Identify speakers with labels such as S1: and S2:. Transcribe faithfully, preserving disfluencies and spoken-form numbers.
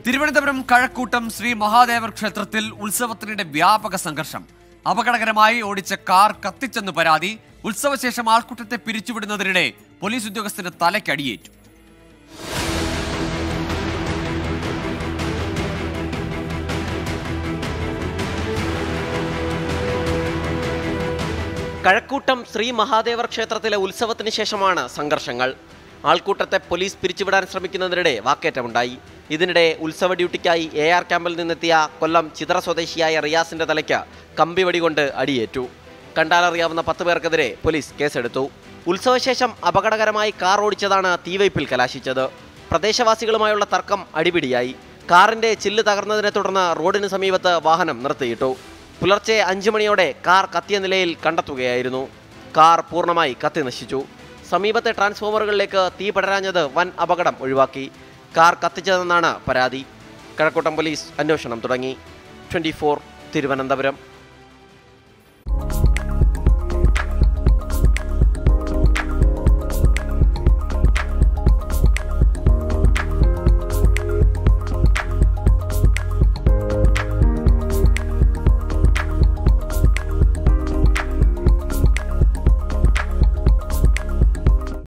S1: തിരുവനന്തപുരം കഴക്കൂട്ടം ശ്രീ മഹാദേവർ ക്ഷേത്രത്തിൽ ഉത്സവത്തിനിടെ വ്യാപക സംഘർഷം. അപകടകരമായി ഓടിച്ച കാർ കത്തിച്ചെന്ന് പരാതി. ഉത്സവശേഷം ആൾക്കൂട്ടത്തെ പിരിച്ചുവിടുന്നതിനിടെ പോലീസ് ഉദ്യോഗസ്ഥന് തലയ്ക്കടിയേറ്റു.
S2: കഴക്കൂട്ടം ശ്രീ മഹാദേവർ ക്ഷേത്രത്തിലെ ഉത്സവത്തിന് ശേഷമാണ് സംഘർഷങ്ങൾ. ആൾക്കൂട്ടത്തെ പോലീസ് പിരിച്ചുവിടാൻ ശ്രമിക്കുന്നതിനിടെ വാക്കേറ്റമുണ്ടായി. ഇതിനിടെ ഉത്സവ ഡ്യൂട്ടിക്കായി എ ആർ ക്യാമ്പിൽ നിന്നെത്തിയ കൊല്ലം ചിതറ സ്വദേശിയായ റിയാസിന്റെ തലയ്ക്ക് കമ്പിവടി കൊണ്ട് അടിയേറ്റു. കണ്ടാലറിയാവുന്ന പത്ത് പേർക്കെതിരെ പോലീസ് കേസെടുത്തു. ഉത്സവശേഷം അപകടകരമായി കാർ ഓടിച്ചതാണ് തീവയ്പിൽ കലാശിച്ചത്. പ്രദേശവാസികളുമായുള്ള തർക്കം അടിപിടിയായി. കാറിന്റെ ചില്ല് തകർന്നതിനെ തുടർന്ന് റോഡിന് സമീപത്ത് വാഹനം നിർത്തിയിട്ടു. പുലർച്ചെ അഞ്ചു മണിയോടെ കാർ കത്തിയ നിലയിൽ കണ്ടെത്തുകയായിരുന്നു. കാർ പൂർണ്ണമായി കത്തി നശിച്ചു. സമീപത്തെ ട്രാൻസ്ഫോമറുകളിലേക്ക് തീ പടരാഞ്ഞത് വൻ അപകടം ഒഴിവാക്കി. കാർ കത്തിച്ചതെന്നാണ് പരാതി. കഴക്കൂട്ടം പോലീസ് അന്വേഷണം തുടങ്ങി. Twenty four Thiruvananthapuram.